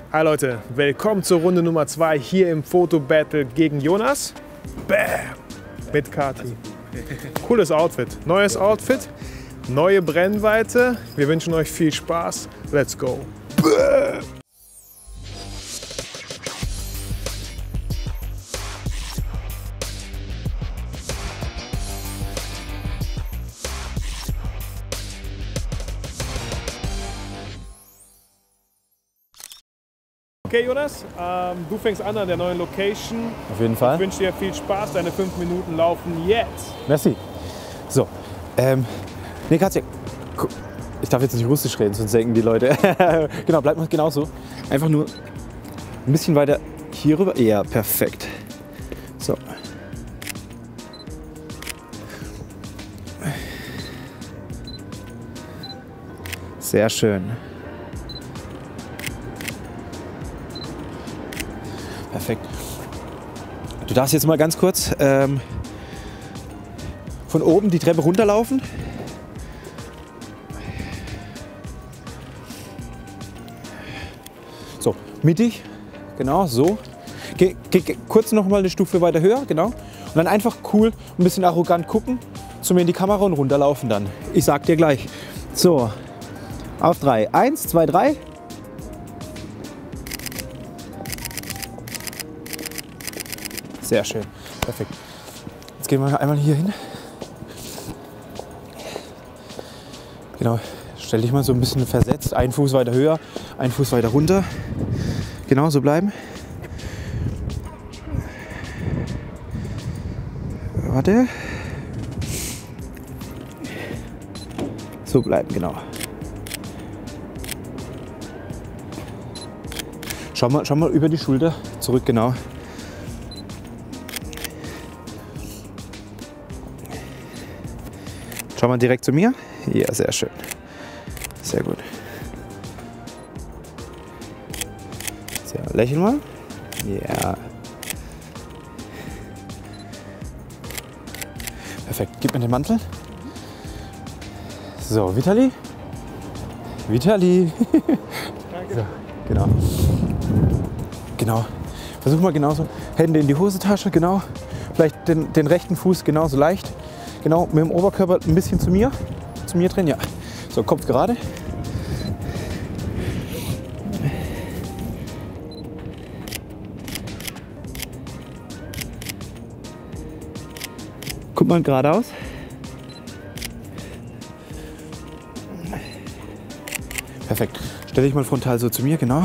Hi Leute, willkommen zur Runde Nummer 2 hier im Foto-Battle gegen Jonas. Bam! Mit Kati. Cooles Outfit, neues Outfit, neue Brennweite. Wir wünschen euch viel Spaß. Let's go! Bam! Okay Jonas, du fängst an der neuen Location. Auf jeden Fall. Ich wünsche dir viel Spaß, deine 5 Minuten laufen jetzt. Merci. So, nee Katja, ich darf jetzt nicht Russisch reden, sonst denken die Leute. Genau, bleibt mal genauso. Einfach nur ein bisschen weiter hier rüber. Ja, perfekt. So. Sehr schön. Perfekt. Du darfst jetzt mal ganz kurz von oben die Treppe runterlaufen. So, mittig. Genau, so. Geh kurz noch mal eine Stufe weiter höher, genau. Und dann einfach cool, ein bisschen arrogant gucken, zu mir in die Kamera und runterlaufen dann. Ich sag dir gleich. So, auf 3. 1, 2, 3. Sehr schön, perfekt. Jetzt gehen wir einmal hier hin. Genau, stell dich mal so ein bisschen versetzt. Ein Fuß weiter höher, ein Fuß weiter runter. Genau, so bleiben. Warte. So bleiben, genau. Schau mal über die Schulter zurück, genau. Schau mal direkt zu mir. Ja, sehr schön. Sehr gut. Sehr, lächeln mal. Ja. Perfekt. Gib mir den Mantel. So, Vitali. Vitali. Danke. So, genau. Genau. Versuch mal genauso. Hände in die Hosentasche, genau. Vielleicht den rechten Fuß genauso leicht. Genau, mit dem Oberkörper ein bisschen zu mir drehen, ja. So, Kopf gerade. Guck mal geradeaus. Perfekt. Stell dich mal frontal so zu mir, genau.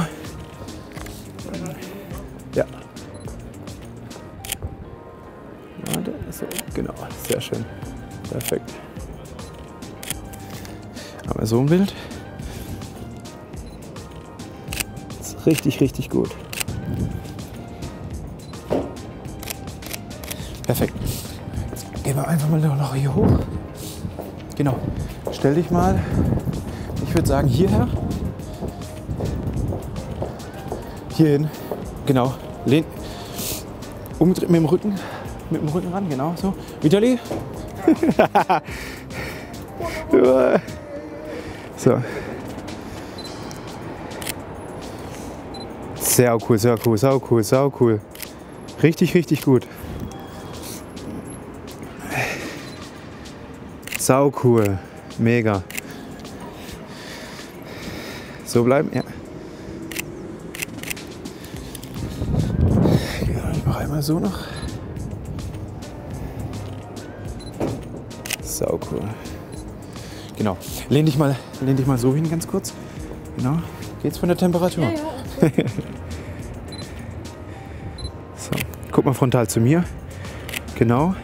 Ja. Warte, so, genau, sehr schön. Perfekt. Aber so ein Bild. Das ist richtig, richtig gut. Perfekt. Jetzt gehen wir einfach mal noch hier hoch. Genau. Stell dich mal, ich würde sagen, hierher. Hierhin. Genau. Lehn. Umgedreht mit dem Rücken ran, genau so. Vitali. So. Sehr cool, sehr cool, sau cool, sau cool. Richtig, richtig gut. Sau cool. Mega. So bleiben, ja. Ich mache einmal so noch. Sau cool. Genau. Lehn dich mal so hin, ganz kurz. Genau. Geht's von der Temperatur? Ja. So. Guck mal frontal zu mir. Genau.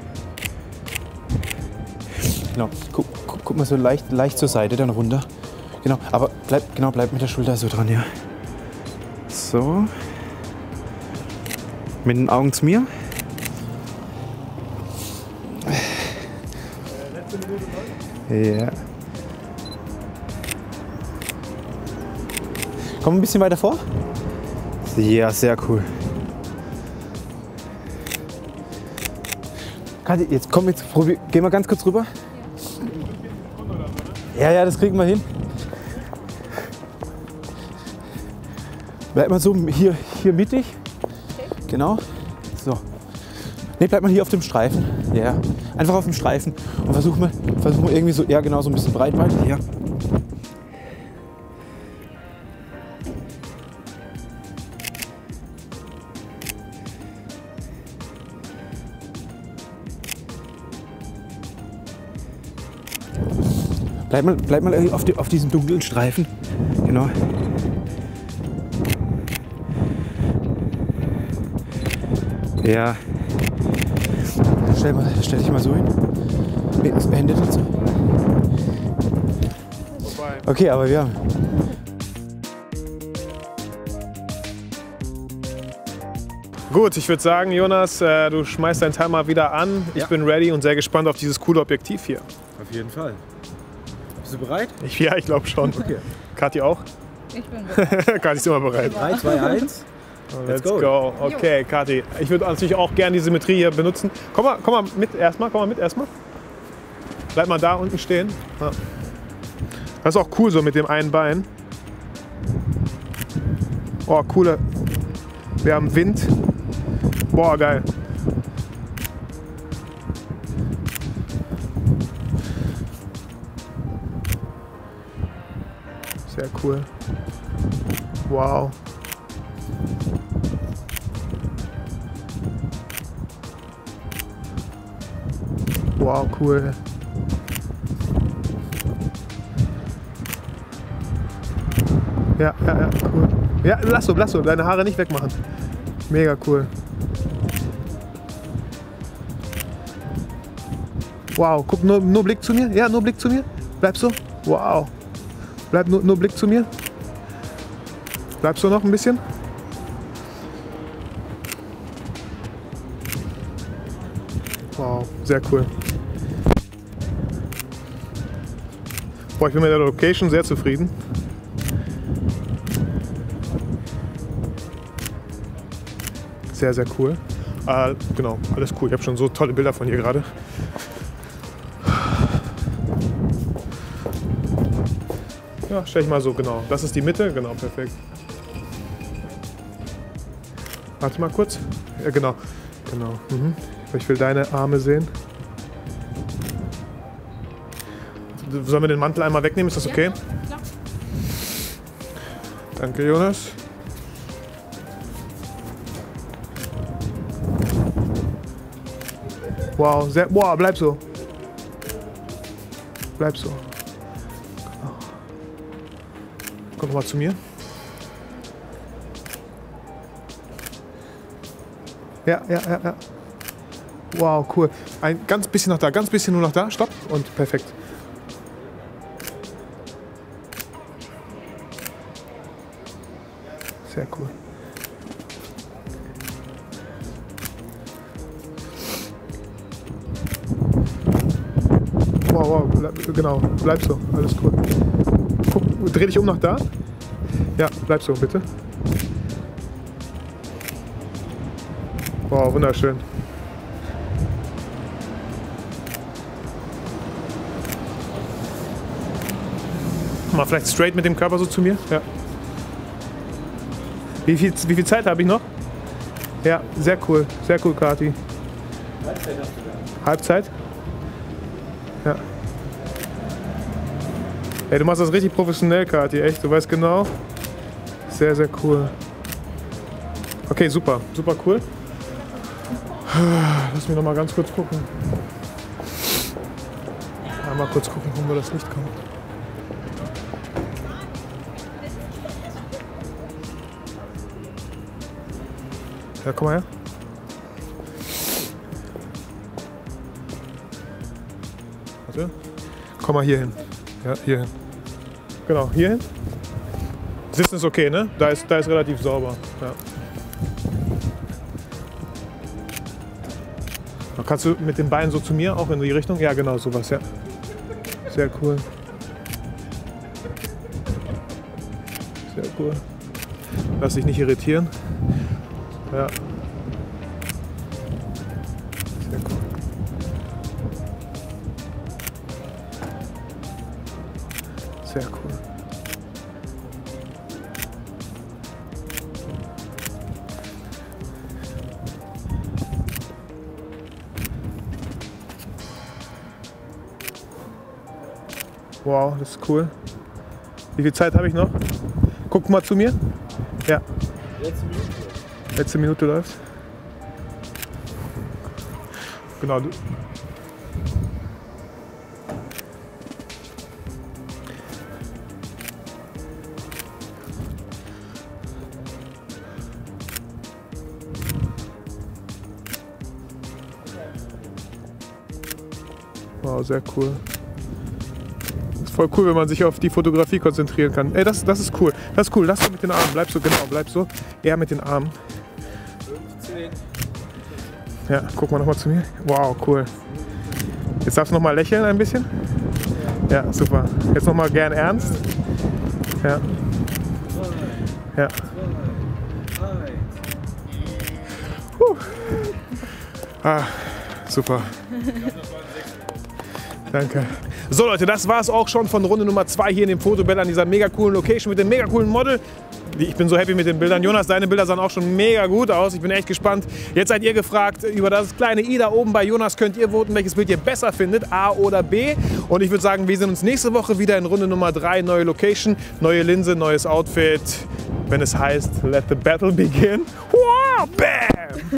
Genau. Guck mal so leicht zur Seite, dann runter. Genau. Aber bleib mit der Schulter so dran, ja. So. Mit den Augen zu mir. Ja. Komm ein bisschen weiter vor. Ja, sehr cool. Kathi, jetzt komm, geh mal ganz kurz rüber. Ja, das kriegen wir hin. Bleib mal so hier mittig. Genau. So. Ne, bleib mal hier auf dem Streifen. Ja. Einfach auf dem Streifen. Und versuch mal irgendwie so, ja genau, so ein bisschen breitbeinig. Ja. Bleib mal auf diesem dunklen Streifen. Genau. Ja. Stell dich mal so hin. Nee, Hände dazu. Okay, aber wir haben. Gut, ich würde sagen, Jonas, du schmeißt deinen Timer wieder an. Ich bin ready und sehr gespannt auf dieses coole Objektiv hier. Auf jeden Fall. Bist du bereit? Ja, ich glaube schon. Okay. Kathi auch? Ich bin bereit. Kathi ist immer bereit. 3, 2, 1. Let's go. Okay, Kathi. Ich würde natürlich auch gerne die Symmetrie hier benutzen. Komm mal mit erstmal. Bleib mal da unten stehen. Ja. Das ist auch cool so mit dem einen Bein. Oh, coole. Wir haben Wind. Boah, geil. Sehr cool. Wow. Wow, cool. Ja, cool. Ja, lass so, deine Haare nicht wegmachen. Mega cool. Wow, guck, nur Blick zu mir. Ja, nur Blick zu mir. Bleib so. Wow. Bleib nur Blick zu mir. Bleib so noch ein bisschen. Wow, sehr cool. Boah, ich bin mit der Location sehr zufrieden. Sehr, sehr cool. Genau, alles cool. Ich habe schon so tolle Bilder von hier gerade. Ja, stell ich mal so, genau. Das ist die Mitte, genau, perfekt. Warte mal kurz. Ja, genau. Mhm. Ich will deine Arme sehen. Sollen wir den Mantel einmal wegnehmen? Ist das okay? Ja, klar. Danke, Jonas. Wow, wow, bleib so. Bleib so. Komm mal zu mir. Ja. Wow, cool. Ein ganz bisschen noch da, ganz bisschen nur noch da. Stopp und perfekt. Sehr cool. Wow, genau, bleib so, alles cool. Guck, dreh dich um nach da. Ja, bleib so, bitte. Wow, wunderschön. Mal vielleicht straight mit dem Körper so zu mir. Ja. Wie viel Zeit habe ich noch? Ja, sehr cool, Kathi. Halbzeit hast du da. Halbzeit? Ja. Ey, du machst das richtig professionell, Kathi, echt. Du weißt genau. Sehr, sehr cool. Okay, super cool. Lass mich noch mal ganz kurz gucken. Einmal kurz gucken, wo das Licht kommt. Ja, komm mal her. Warte. Komm mal hier hin. Ja, hier hin. Genau, hier hin. Sitzen ist okay, ne? Da ist relativ sauber. Ja. Dann kannst du mit den Beinen so zu mir, auch in die Richtung? Ja, genau, sowas, ja. Sehr cool. Sehr cool. Lass dich nicht irritieren. Ja. Sehr cool. Sehr cool. Wow, das ist cool. Wie viel Zeit habe ich noch? Guck mal zu mir. Ja. Letzte Minute läuft. Genau. Wow, sehr cool. Ist voll cool, wenn man sich auf die Fotografie konzentrieren kann. Ey, das ist cool. Das ist cool. Lass so mit den Armen. Bleib so, genau, bleib so. Eher mit den Armen. 15. Ja, guck mal nochmal zu mir. Wow, cool. Jetzt darfst du nochmal lächeln ein bisschen. Ja, super. Jetzt nochmal gern ernst. Ja. Ja. Ah, super. Danke. So Leute, das war es auch schon von Runde Nummer 2 hier in dem Fotobell an dieser mega coolen Location mit dem mega coolen Model. Ich bin so happy mit den Bildern. Jonas, deine Bilder sahen auch schon mega gut aus. Ich bin echt gespannt. Jetzt seid ihr gefragt über das kleine i da oben bei Jonas. Könnt ihr voten, welches Bild ihr besser findet, A oder B. Und ich würde sagen, wir sehen uns nächste Woche wieder in Runde Nummer 3. Neue Location, neue Linse, neues Outfit. Wenn es heißt, let the battle begin. Wow, bam!